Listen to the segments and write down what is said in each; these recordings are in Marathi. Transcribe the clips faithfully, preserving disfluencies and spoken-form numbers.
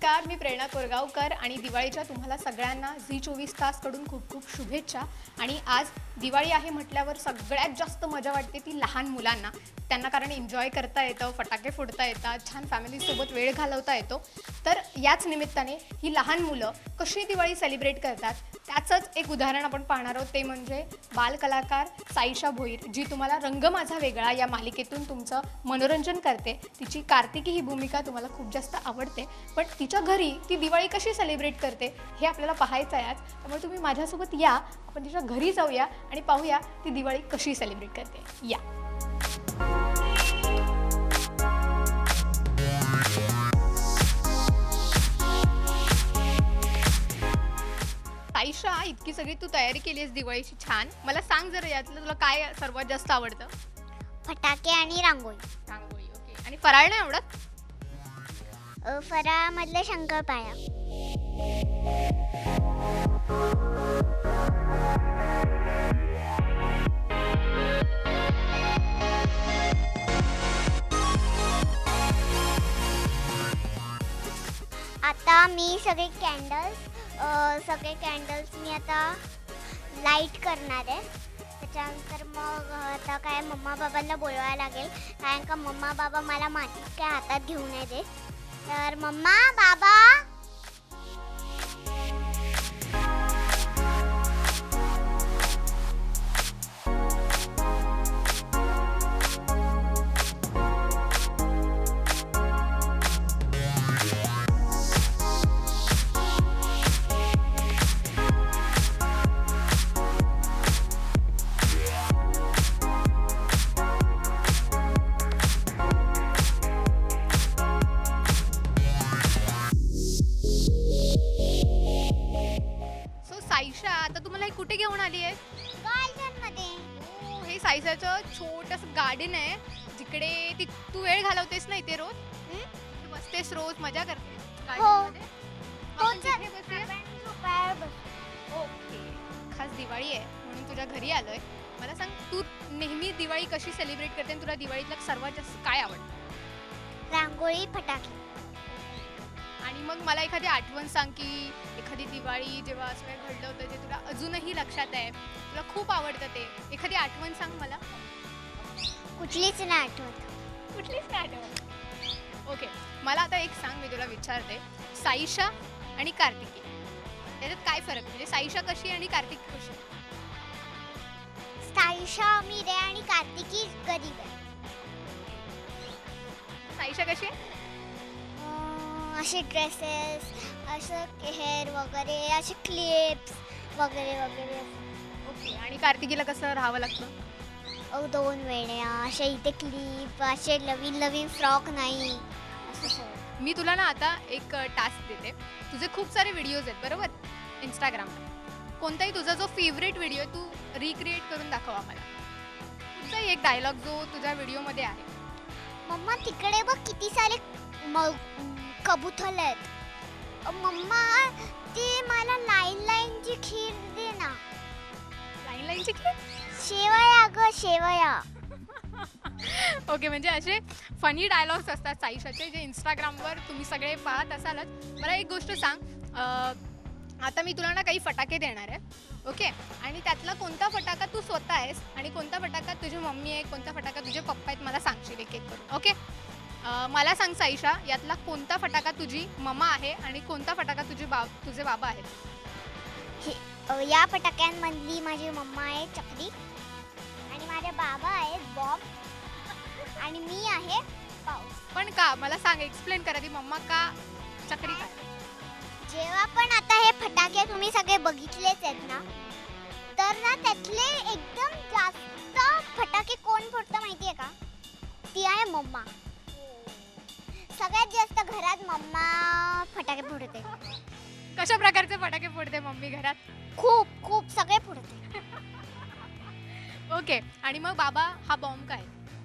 नमस्कार, मी प्रेरणा कोरगावकर आणि दिवाळीच्या तुम्हाला सगळ्यांना झी चोवीस तासकडून खूप खूप शुभेच्छा. आणि आज दिवाळी आहे म्हटल्यावर सगळ्यात जास्त मजा वाटते ती लहान मुलांना. त्यांना कारण एन्जॉय करता येतं, फटाके फोडता येतात, छान फॅमिलीसोबत वेळ घालवता येतो. तर याच निमित्ताने ही लहान मुलं कशी दिवाळी सेलिब्रेट करतात त्याचंच एक उदाहरण आपण पाहणार आहोत. ते म्हणजे बालकलाकार साईशा भोईर, जी तुम्हाला रंग माझा वेगळा या मालिकेतून तुमचं मनोरंजन करते. तिची कार्तिकी ही भूमिका तुम्हाला खूप जास्त आवडते, पण तिच्या घरी ती दिवाळी कशी सेलिब्रेट करते हे आपल्याला पाहायचं आहे आज. त्यामुळे तुम्ही माझ्यासोबत या, आपण तिच्या घरी जाऊया आणि पाहूया ती दिवाळी कशी सेलिब्रेट करते. या. साईशा, इतकी सगळी तू तयारी केली आहेस दिवाळीची, छान. मला सांग जरा यातलं तुला काय सर्वात जास्त आवडतं? फटाके आणि रांगोळी. रांगोळी, ओके. आणि फराळ नाही आवडत? फराळामधलं शंकरपाळ्या. आता मी सगळे कॅन्डल्स सगळे कॅन्डल्स मी आता लाईट करणार आहे. त्याच्यानंतर मग आता काय मम्मा बाबांना बोलवायला लागेल, कारण का मम्मा बाबा मला मातीत काय हातात घेऊन नाही देत. तर मम्मा बाबा, साईशा, आता तुम्हाला हे कुठे घेऊन आली आहे? गार्डन मध्ये. हे साईशाचं छोटंसं गार्डन आहे, जिकडे ती तू वेळ घालवतेस ना इथे रोज. तू बसतेस रोज, मजा करतेस गार्डनमध्ये. ओके, खास दिवाळी आहे म्हणून तुझ्या घरी आलोय. मला सांग, तू नेहमी दिवाळी कशी सेलिब्रेट करते आणि तुला दिवाळीतलं सर्वात जास्त काय आवडतं? रांगोळी, फटाके. आणि मग मला एखादी आठवण सांग की एखादी दिवाळी जेव्हा असं काही घडलं होतं जे तुला अजूनही लक्षात आहे, तुला खूप आवडतं ते. एखादी आठवण सांग मला. कुठलीच नाही आठवत. कुठलीच नाही आठवत. ओके, मला आता एक सांग, मी तुला विचारते. साईशा आणि कार्तिकी याच्यात काय फरक? म्हणजे साईशा कशी आणि कार्तिकी कशी? साईशा अमीर आहे आणि कार्तिकी गरीब आहे. साईशा कशी आहे? असे ड्रेसेस, असं हेअर वगैरे, असे क्लिप्स वगैरे वगैरे. ओके. आणि कार्तिकीला कसं राहावं लागतं? दोन वेळा असे इथे क्लिप, असे नवीन नवीन फ्रॉक नाही. मी तुला ना आता एक टास्क देते. तुझे खूप सारे व्हिडिओज आहेत बरोबर इंस्टाग्रामवर. कोणताही तुझा जो फेवरेट व्हिडिओ तू रिक्रिएट करून दाखव आम्हाला. तुझा एक डायलॉग जो तुझ्या व्हिडिओमध्ये आहे. मम्मा तिकडे बघ किती सारे कबूतर आहेत. मम्मा ते मला लाईन लाईनची खीर दे ना. लाईन लाईनची खीर? शेवया ग, शेवया. ओके, म्हणजे असे फनी डायलॉग्स असतात साईशाचे जे इंस्टाग्रामवर तुम्ही सगळे पाहत असालच. मला एक गोष्ट सांग, आता मी तुला ना काही फटाके देणार आहे, ओके. आणि त्यातला कोणता फटाका तू स्वतः आहेस आणि कोणता फटाका तुझी मम्मी आहे, कोणता फटाका तुझे पप्पा आहेत, मला सांगशील एक एक करून, ओके. मला सांग साईशा, यातला कोणता फटाका तुझी मम्मा आहे आणि कोणता फटाका तुझे बा तुझे बाबा आहेत? या फटाक्यांमधली माझी मम्मा आहे चकरी आणि माझे बाबा आहेत बॉम्ब आणि मी आहे पाऊस. पण का? मला सांग, एक्सप्लेन करा ती मम्मा का चकरी काय? जेव्हा पण आता हे फटाके तुम्ही सगळे बघितलेच आहेत ना, तर ना त्यातले एकदम जास्त फटाके कोण फोडतं माहिती आहे का? ती आहे मम्मा. सगळ्यात जास्त घरात मम्मा फटाके फोडते. कशा प्रकारचे फटाके फोडते मम्मी घरात? खूप खूप सगळे फोडते. ओके. आणि मग बाबा हा बॉम्ब काय?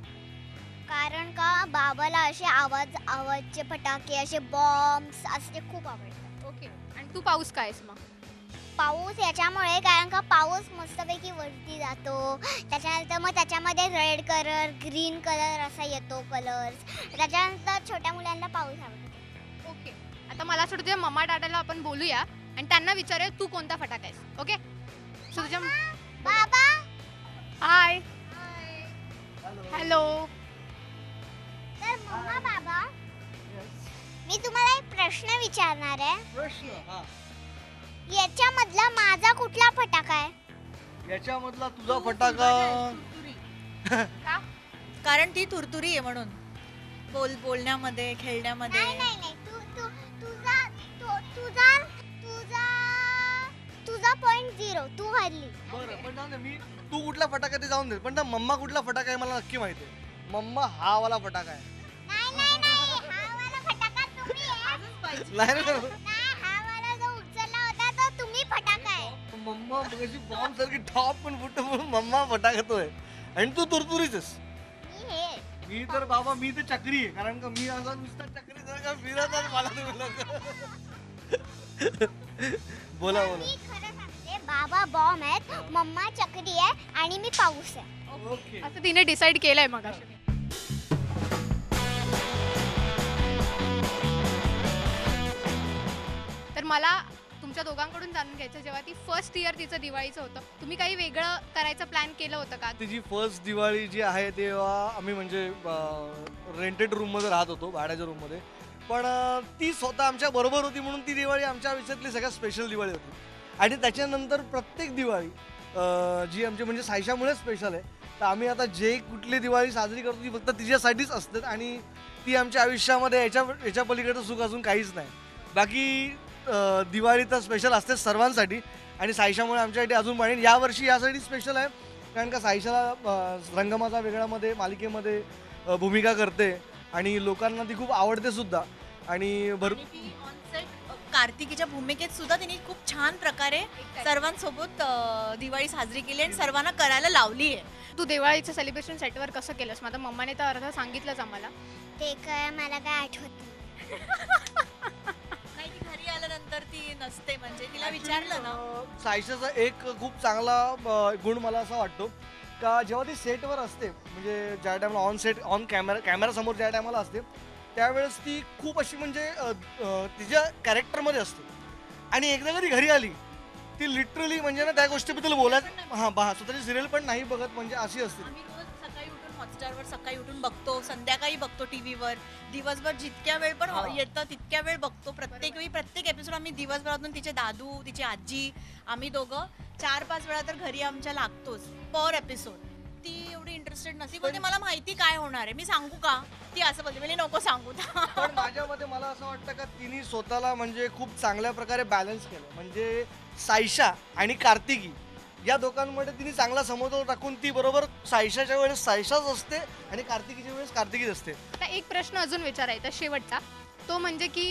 कारण का बाबाला असे आवाज आवाजचे फटाके, असे बॉम्ब्स असे खूप आवडतात. ओके. आणि तू पाऊस काय आहेस मग? पाऊस याच्यामुळे, कारण का पाऊस मस्तपैकी वरती जातो, त्याच्यानंतर मग त्याच्यामध्ये रेड कलर, ग्रीन कलर असा येतो कलर्स. त्याच्यानंतर छोट्या मुलांना पाऊस आवडतो. ओके. आता मला असं वाटतं मम्मा डॅडाला आपण बोलूया आणि त्यांना विचारूया तू कोणता फटाका आहेस. ओके सो तुझ्या बाबा हाय हॅलो. तर मम्मा बाबा मी तुम्हाला एक प्रश्न विचारणार आहे. प्रश्न हा याच्यामधला माझा कुठला फटाका आहे? याच्यामधला तुझा फटाका का कारण ती तुरतुरी आहे म्हणून बोल बोलण्यामध्ये खेळण्यामध्ये. नाही नाही नाही तू तू तुझा तु- तुझा तुझा तुझा पॉइंट झिरो तू हरली. बरं पण जाऊ दे, मी तू कुठला फटाका ते जाऊन दे, पण ना मम्मा कुठला फटाका आहे मला नक्की माहिती आहे. मम्मा हा वाला फटाका आहे. नाही नाही नाही हा वाला फटाका तुम्ही आहे. नाही रे, नाही हा वाला जो उचलला होता तो तुम्ही फटाका आहे. मम्मा कशी बॉम्ब सारखी टॉप पण फुटतो म्हणून मम्मा फटाका तो आहे आणि तू तुरतुरीच आहेस. मी हे मी तर बाबा मी तर चक्री आहे, कारण का मी असा नुसता चक्री जर का फिरत आहे, मला तुम्ही लोक बोला बोला. मी खरं सांगते बाबा बॉम्ब आहेत मम्मा चक्री आहे आणि मी पाऊस आहे. ओके असं तिने डिसाईड केलंय मग. तर मला तुमच्या दोघांकडून जाणून घ्यायचं, जेव्हा ती फर्स्ट इयर तिचं दिवाळीचं होतं, तुम्ही काही वेगळं करायचं प्लॅन केलं होतं का? तिची फर्स्ट दिवाळी जी आहे तेव्हा आम्ही म्हणजे रेंटेड रूममध्ये राहत होतो, भाड्याच्या रूममध्ये. पण अं, ती स्वतः आमच्या बरोबर होती म्हणून ती दिवाळी आमच्या आयुष्यातली सगळ्यात स्पेशल दिवाळी होती. आणि त्याच्यानंतर प्रत्येक दिवाळी अं, जी आमची म्हणजे सायशामुळे स्पेशल आहे. तर आम्ही आता जे कुठली दिवाळी साजरी करतो ती फक्त तिच्यासाठीच असते आणि ती आमच्या आयुष्यामध्ये याच्या याच्या पलीकडचं सुख अजून काहीच नाही. बाकी अं, दिवाळी तर स्पेशल असतेच सर्वांसाठी आणि सायशामुळे आमच्यासाठी अजून वाढेल. यावर्षी यासाठी स्पेशल आहे कारण का सायशाला अं, रंगमाचा वेगळामध्ये मालिकेमध्ये अं, भूमिका करते आणि लोकांना ती खूप आवडते सुद्धा. आणि भर आणि ती on set, अ, कार्तिकीच्या भूमिकेत सुद्धा तिने खूप छान प्रकारे सर्वांसोबत अ, दिवाळी साजरी केली आणि सर्वांना करायला लावली आहे. तू दिवाळीचं सेलिब्रेशन सेटवर कसं केलंस? माझ्या मम्माने तर अर्ध सांगितलंच आम्हाला. ते काय मला काय आठवत नाही. नाही ती घरी आल्यानंतर ती नसते म्हणजे तिला विचारलं ना अं, सायशाचा एक खूप चांगला अं, गुण मला असा वाटतो का जेव्हा ती सेटवर असते म्हणजे ज्या टायमाला ऑन सेट ऑन कॅमेरा कॅमेरासमोर ज्या टायमाला असते त्यावेळेस ती खूप अशी म्हणजे अं, अं, तिच्या कॅरेक्टरमध्ये असते. आणि एकदा कधी घरी आली ती लिटरली म्हणजे ना त्या गोष्टीबद्दल बोलायचं हां बा स्वतःची सिरियल पण नाही बघत म्हणजे अशी असते. आम्ही रोज सकाळी उठून हॉटस्टारवर सकाळी उठून बघतो, संध्याकाळी बघतो टीव्हीवर, दिवसभर जितक्या वेळ पण हा. येतं तितक्या वेळ बघतो. प्रत्येक वेळी प्रत्येक एपिसोड आम्ही दिवसभरातून तिचे दादू तिची आजी आम्ही दोघं चार पाच वेळा तर घरी आमच्या लागतोच पर एपिसोड. ती एवढी इंटरेस्टेड नसती बोलते मला माहिती काय होणार आहे मी सांगू का, ती असं बोलते म्हणजे नको सांगू. पण माझ्या मते मला असं वाटतं का तिने स्वतःला म्हणजे खूप चांगल्या प्रकारे बॅलन्स केलं. म्हणजे सायशा आणि कार्तिकी या दोघांमध्ये तिने चांगला समतोल टाकून ती बरोबर सायशाच्या वेळेस सायशाच असते आणि कार्तिकीच्या वेळेस कार्तिकीच असते. आता एक प्रश्न अजून विचारायचा शेवटचा, तो म्हणजे की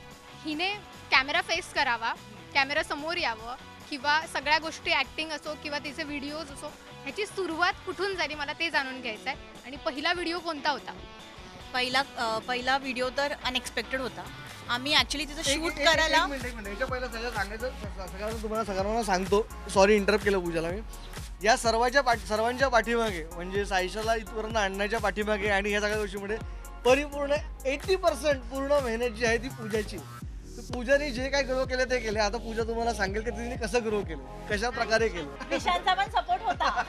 हिने कॅमेरा फेस करावा, कॅमेरा समोर यावं किंवा सगळ्या गोष्टी ॲक्टिंग असो किंवा तिचे व्हिडिओज असो, ह्याची सुरुवात कुठून झाली मला ते जाणून घ्यायचं आहे. आणि पहिला व्हिडिओ कोणता होता? पहिला अ, पहिला व्हिडिओ तर अनएक्सपेक्टेड होता. आम्ही ऍक्च्युली तिचं एक- शूट एक- एक- करायला एक मिनिट एक मिनिट याच्या पहिलं सगळं सांगायचं स- सगळ्यांना तुम्हाला सगळ्यांना सांगतो. सॉरी इंटरप्ट केलं पूजाला मी. या सर्वांच्या पाठ सर्वांच्या पाठीमागे म्हणजे सायशाला इथपर्यंत आणण्याच्या पाठीमागे आणि ह्या सगळ्या गोष्टीमध्ये परिपूर्ण एटी पर्सेंट पूर्ण मेहनत जी आहे ती पूजाची. तर पूजाने जे काय ग्रो केले ते केले. आता पूजा तुम्हाला सांगेल की तिने कसं ग्रो केलं, कशा प्रकारे केलं. विशालचा पण सपोर्ट होता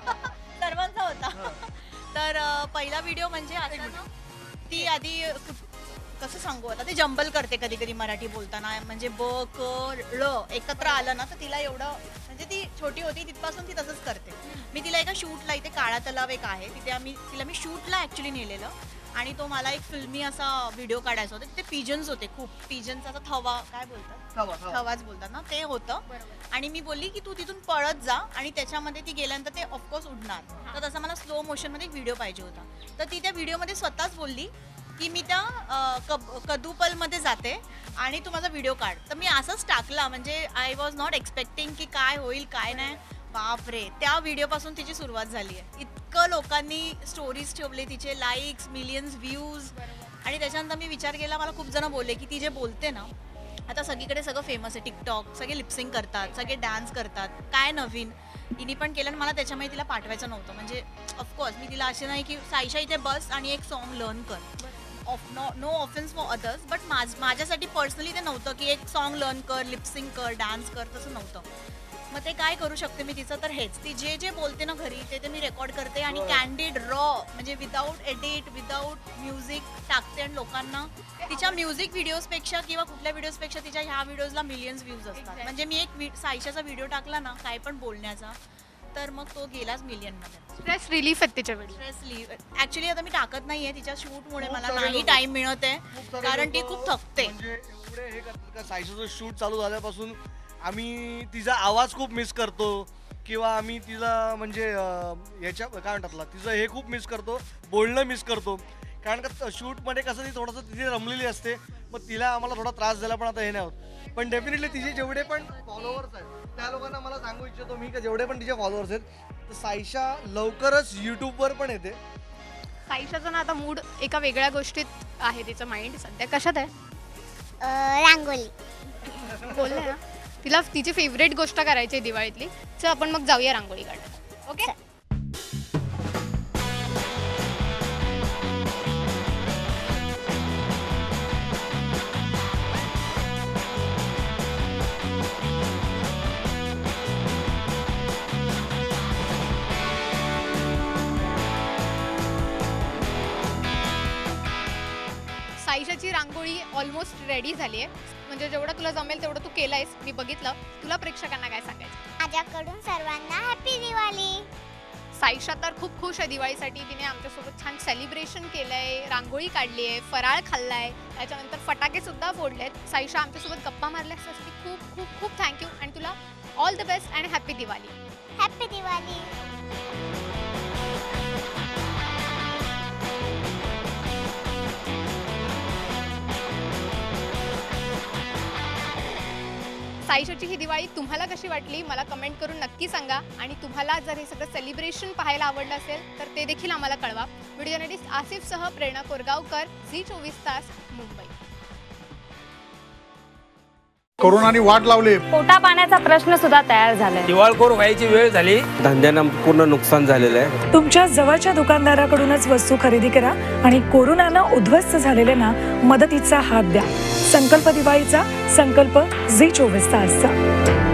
सर्वांचा होता. तर अ, पहिला व्हिडिओ म्हणजे असं ना ती आधी खूप- कसं सांगू आता ते जंबल करते कधी कधी मराठी बोलताना म्हणजे ब क ळ एकत्र आलं ना तर तिला एवढं म्हणजे ती छोटी होती तिथपासून ती तसंच करते. मी तिला एका शूटला इथे काळा तलाव एक आहे तिथे आम्ही तिला मी शूटला ॲक्च्युली नेलेलं आणि तो मला एक फिल्मी असा व्हिडिओ काढायचा होता. तिथे पिजन्स होते खूप, पिजन्स असा थवा काय बोलतात थांबा, थांबा. थवाच बोलतात ना ते होतं. आणि मी बोलली की तू तिथून पळत जा आणि त्याच्यामध्ये ती गेल्यानंतर ते ऑफकोर्स उडणार. तर तसा मला स्लो मोशनमध्ये एक व्हिडिओ पाहिजे होता. तर ती त्या व्हिडिओमध्ये स्वतःच बोलली की मी त्या अ, कब कदुपलमध्ये जाते आणि तू माझा व्हिडिओ काढ. तर मी असंच टाकला म्हणजे आय वॉज नॉट एक्सपेक्टिंग की काय होईल काय नाही. बापरे, त्या व्हिडिओपासून तिची सुरुवात झाली आहे. इतकं लोकांनी स्टोरीज ठेवले तिचे, लाईक्स मिलियन्स व्ह्यूज. आणि त्याच्यानंतर मी विचार केला मला खूप जण बोलले की ती जे बोलते ना आता सगळीकडे सगळं फेमस आहे, टिकटॉक सगळे लिपसिंग करतात, सगळे डान्स करतात, काय नवीन हिनी पण केलं आणि मला त्याच्यामुळे तिला पाठवायचं नव्हतं. म्हणजे ऑफकोर्स मी तिला असे नाही की सायशा इथे बस आणि एक सॉन्ग लर्न कर. Off no no offence for others, but माझ माझ्यासाठी पर्सनली ते नव्हतं की एक सॉन्ग लर्न कर, लिपसिंग कर, डान्स कर, तसं नव्हतं. मग ते काय करू शकते मी तिचं, तर हेच, ती जे जे बोलते ना घरी ते ते मी रेकॉर्ड करते आणि कॅन्डिड रॉ म्हणजे विदाऊट एडिट, विदाऊट म्युझिक टाकते आणि लोकांना तिच्या म्युझिक व्हिडिओजपेक्षा किंवा कुठल्या व्हिडिओजपेक्षा तिच्या ह्या व्हिडिओजला मिलियन्स व्ह्यूज असतात. म्हणजे मी एक वि- सायशाचा व्हिडिओ टाकला ना काय पण बोलण्याचा, तर मग तो गेलाच मिलियनमध्ये. स्ट्रेस रिलीफ आहेत तिच्या वेळी. स्ट्रेस लिव्ह ॲक्च्युली आता मी टाकत नाहीये तिच्या शूटमुळे, खूप मला सारे नाही लोकं- टाइम मिळत आहे, खूप सारे कारण ती लोकं खूप थकते. म्हणजे एवढे हे करतात का सायशाचं शूट चालू झाल्यापासून आम्ही तिचा आवाज खूप मिस करतो किंवा आम्ही तिला म्हणजे अं, याच्या काय म्हणतात ना, तिचं हे खूप मिस करतो, बोलणं मिस करतो. कारण का शूटमध्ये कसं ती थोडंसं तिथे रमलेली असते, मग तिला आम्हाला थोडा त्रास झाला पण आता हे नाही होत. पण डेफिनेटली तिचे जेवढे पण फॉलोअर्स आहेत त्या लोकांना मला सांगू इच्छितो मी का जेवढे पण तिचे फॉलोअर्स आहेत तर सायशा लवकरच यूट्यूबवर पण येते. सायशाचा ना आता मूड एका वेगळ्या गोष्टीत आहे, तिचं माइंड सध्या कशात आहे अं, रांगोळी. बोलले ना, तिला तिची फेवरेट गोष्ट करायची आहे दिवाळीतली. चल आपण मग जाऊया रांगोळी काढायला. ओके. सायशाची रांगोळी ऑलमोस्ट रेडी झाली आहे, म्हणजे जेवढं तुला जमेल तेवढं तू केलं आहेस, मी बघितलं. तुला प्रेक्षकांना काय सांगायचं? माझ्याकडून सर्वांना हॅपी दिवाळी. सायशा तर खूप खुश आहे दिवाळीसाठी. तिने आमच्यासोबत छान सेलिब्रेशन केलं आहे, रांगोळी काढली आहे, फराळ खाल्ला आहे, त्याच्यानंतर फटाके सुद्धा फोडले आहेत. सायशा आमच्यासोबत गप्पा मारल्यास खूप खूप खूप थँक्यू आणि तुला ऑल द बेस्ट आणि हॅपी दिवाळी. हॅपी दिवाळी. सायशाची ही दिवाळी तुम्हाला कशी वाटली मला कमेंट करून नक्की सांगा. आणि तुम्हाला जर हे सगळं सेलिब्रेशन पाहायला आवडलं असेल तर ते देखील आम्हाला कळवा. व्हिडिओ जर्नलिस्ट आसिफसह प्रेरणा कोरगावकर, झी चोवीस तास, मुंबई. कोरोनाने वाट लावली. पोटा पाण्याचा प्रश्न सुद्धा तयार झालाय. दिवाळखोर व्हायची वेळ झाली. धंद्यांना पूर्ण नुकसान झालेलं आहे. तुमच्या जवळच्या दुकानदाराकडूनच वस्तू खरेदी करा आणि कोरोनानं उद्ध्वस्त झालेल्यांना मदतीचा हात द्या. संकल्प दिवाळीचा, संकल्प झी चोवीस तासचा.